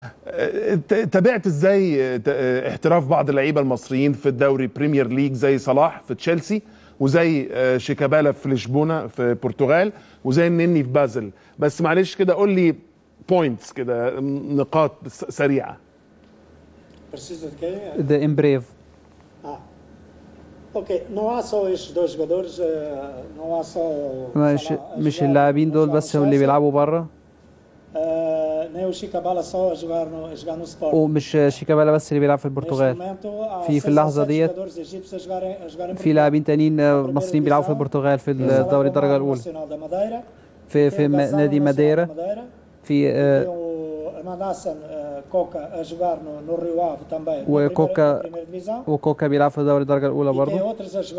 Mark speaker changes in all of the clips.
Speaker 1: تابعت ازاي احتراف بعض اللعيبه المصريين في الدوري بريمير ليج زي صلاح في تشيلسي، وزي شيكابالا في لشبونه في البرتغال، وزي النني في بازل؟ بس معلش كده قول لي بوينتس كده، نقاط سريعه.
Speaker 2: Precisa de quem?
Speaker 3: ده ان بريف.
Speaker 2: Ok, não há só estes dois jogadores, não há só
Speaker 3: مش اللاعبين دول بس اللي بيلعبوا بره،
Speaker 2: nem o Chicabala só a jogar no Sport.
Speaker 3: ومش شيكابالا بس اللي بيلعب في البرتغال. في اللحظه ديت في لاعبين تانيين مصريين بيلعبوا في البرتغال في الدوري الدرجه الاولى، في نادي ماديرا. في وكوكا بيلعب في الدوري الدرجه الاولى برضه.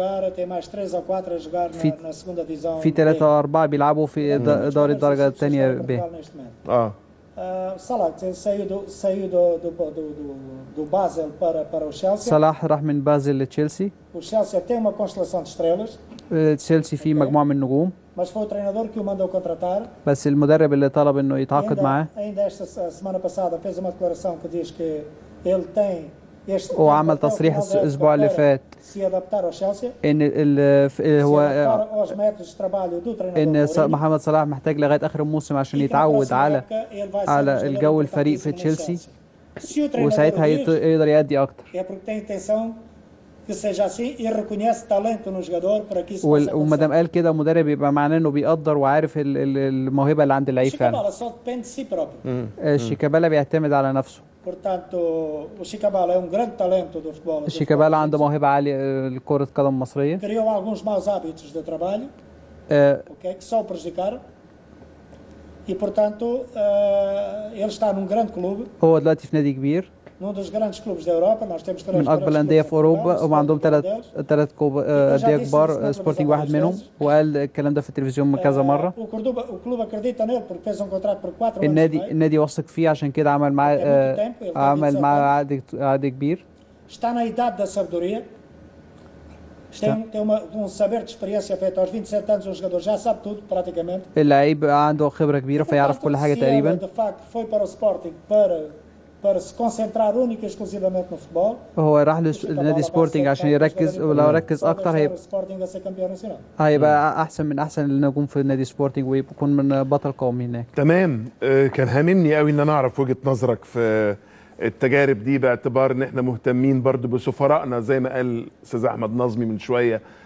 Speaker 3: في 3 أو 4 بيلعبوا في دوري الدرجه الثانيه ب. صلاح راح من بازل لتشيلسي. تشيلسي فيه مجموعه من النجوم، بس المدرب اللي طلب انه يتعاقد معاه وعمل تصريح الاسبوع اللي فات ان محمد صلاح محتاج لغايه اخر الموسم عشان يتعود على الجو الفريق في تشيلسي، وساعتها يقدر يأدي اكتر. وما دام قال كده مدرب يبقى معناه انه بيقدر وعارف الموهبه اللي عند اللعيب فعلا. شيكابالا بيعتمد على نفسه. شيكابالا عنده موهبه عاليه لكره قدم مصريه. هو دلوقتي في نادي كبير من اكبر الانديه في اوروبا، هم عندهم ثلاث انديه كبار، سبورتنج واحد منهم، وقال الكلام ده في التلفزيون كذا مره. النادي واثق فيه، عشان كده عمل معاه عقد كبير. اللعيب عنده خبره كبيره فيعرف كل حاجه تقريبا. هو راح لنادي سبورتنج عشان يركز، ولو ركز اكتر هيبقى احسن من احسن النجوم في نادي سبورتنج ويكون من بطل قومي هناك.
Speaker 1: تمام. كان هاممني قوي ان انا اعرف وجهة نظرك في التجارب دي، باعتبار ان احنا مهتمين برضو بسفرائنا زي ما قال استاذ احمد نظمي من شويه